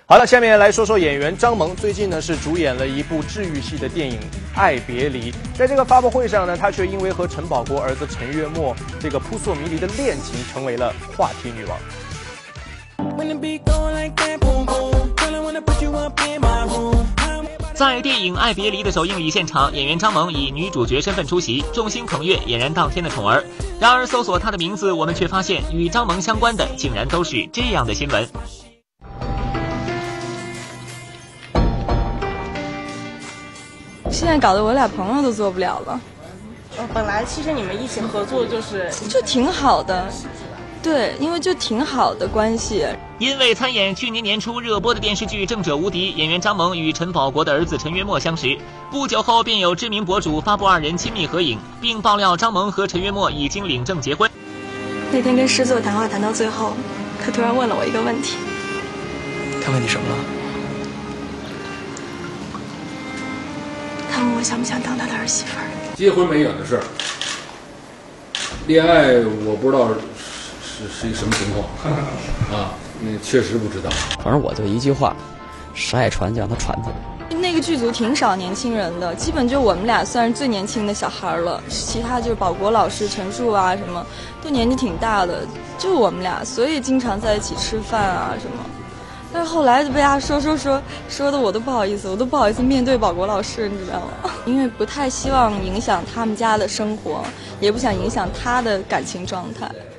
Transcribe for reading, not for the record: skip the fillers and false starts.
好了，下面来说说演员张萌。最近呢是主演了一部治愈系的电影《爱别离》。在这个发布会上呢，她却因为和陈宝国儿子陈月墨这个扑朔迷离的恋情，成为了话题女王。 在电影《爱别离》的首映礼现场，演员张萌以女主角身份出席，众星捧月，俨然当天的宠儿。然而，搜索她的名字，我们却发现与张萌相关的，竟然都是这样的新闻。 现在搞得我俩朋友都做不了了。 本来其实你们一起合作就挺好的，对，因为就挺好的关系。 因为参演去年年初热播的电视剧《正者无敌》，演员张萌与陈宝国的儿子陈月墨相识，不久后便有知名博主发布二人亲密合影，并爆料张萌和陈月墨已经领证结婚。 那天跟狮子谈话谈到最后，他突然问了我一个问题。 他问你什么了？ 他问我想不想当他的儿媳妇儿。 结婚没远的事儿，恋爱我不知道是一个什么情况啊，那确实不知道。 反正我就一句话，谁爱传就让他传去。 那个剧组挺少年轻人的，基本就我们俩算是最年轻的小孩了，其他就是宝国老师、陈数啊什么，都年纪挺大的，就我们俩，所以经常在一起吃饭啊什么。但是后来就被他说的我都不好意思面对宝国老师，你知道吗？因为不太希望影响他们家的生活，也不想影响他的感情状态。